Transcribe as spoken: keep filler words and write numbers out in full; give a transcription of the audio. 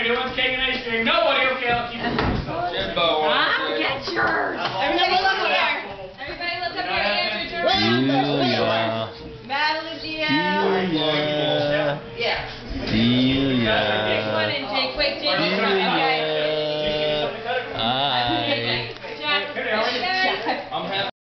who wants cake and ice cream? Nobody. Okay, I'll keep it to myself. Jimbo wants I'll it. get yours. Everybody look up there. Everybody look up there. Andrew, Jordan. Delia. Madeline, Gia. Delia. Yeah. Delia. Come on in, Jake. Wait, Jake.